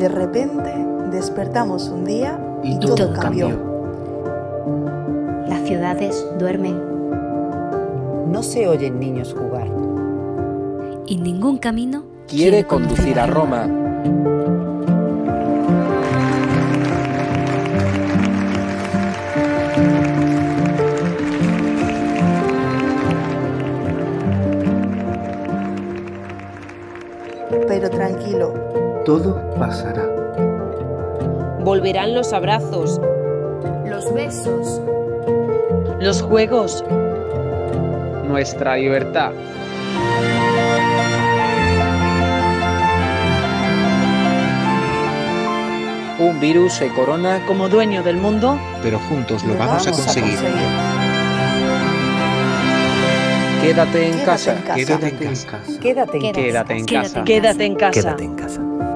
de repente despertamos un día y todo cambió. Las ciudades duermen. No se oyen niños jugar. Y ningún camino quiere conducir a Roma. Pero tranquilo, todo pasará. Volverán los abrazos, los besos, los juegos, Nuestra libertad. Un virus se corona como dueño del mundo, Pero juntos lo vamos a conseguir. Quédate en casa. Quédate en casa. Quédate en casa. Quédate en casa. quédate en casa. Quédate en casa.